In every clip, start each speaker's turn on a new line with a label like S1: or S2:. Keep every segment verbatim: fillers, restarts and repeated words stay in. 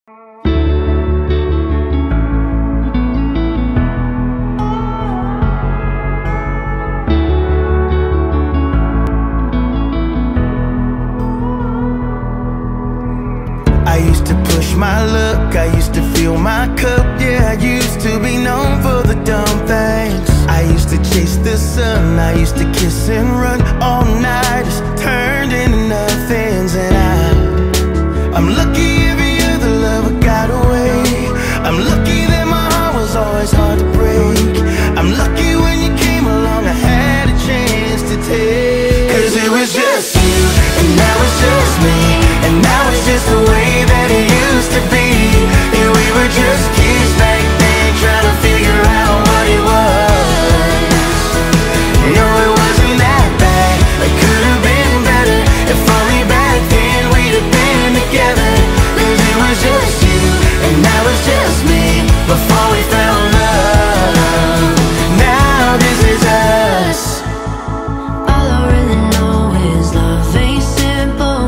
S1: I used to push my luck, I used to fill my cup. Yeah, I used to be known for the dumb things. I used to chase the sun, I used to kiss and run all nighters, turned into nothings. And I, I'm lucky every other love I got away. I'm lucky that my heart was always hard to break. I'm lucky when you came along, I had a chance to take. Cause it was just you, and now it's just me, and now it's just the way that it used to be. And we were just kids back then, trying to figure out what it was. No, it wasn't that bad, it could have been better. If only back then we'd have been together. Cause it was just you, and now it's just me, before we found love. Now this is us.
S2: All I really know is love ain't simple.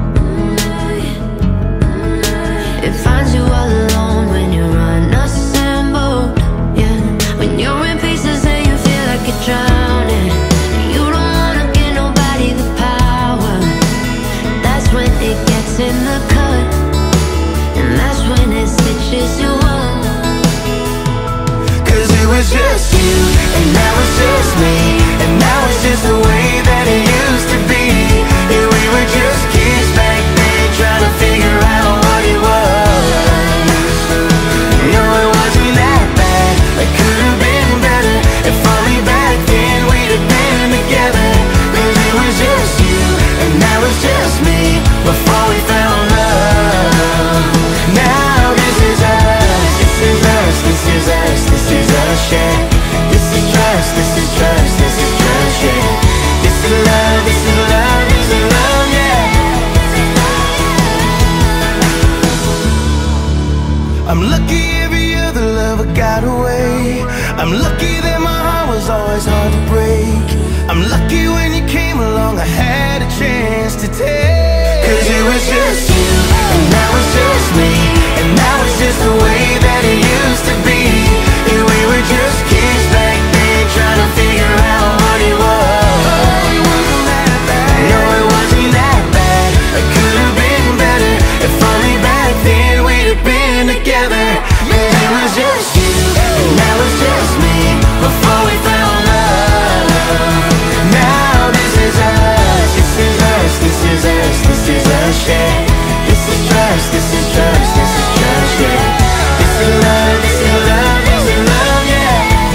S2: It finds you all alone when you're unassembled. Yeah, when you're in pieces and you feel like you're drowning. You don't wanna give nobody the power. That's when it gets in the cut, and that's when it stitches you up.
S1: Cause it was just you, and now it's just me, and now it's just the way that it used to be. And we were just kids back then, trying to figure out what it was. No, it wasn't that bad, it could have been better. If only back then we'd have been together. Cause it was just you, and now it's just me, before we found love. Now this is us, this is us, this is us, this is us, yeah. This is trust, this is trust, this is trust, yeah. This is love, this is love, this is love, yeah. I'm lucky every other love I got away. I'm lucky that my heart was always hard to break. I'm lucky when you came along, I had a chance to take. Cause it was just you, and now it's just me, and now it's just the way that it used to be. And we were just kids back then, trying to figure out what it was. No, it wasn't that bad, it could have been better. If only back then we'd have been together. Cause it was just you, and now it's just me, before we found love. Now this is us, this is us, this is us, this is us, yeah. This is trust, this is trust, this is trust, yeah. This is love, this is love, this is love, yeah.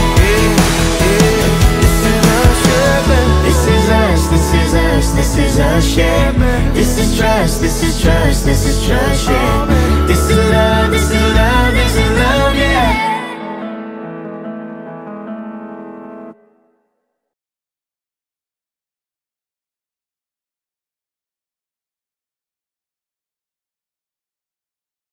S1: This is us, yeah. This is us, this is us, this is us, yeah. This is trust, this is trust, this is trust, yeah.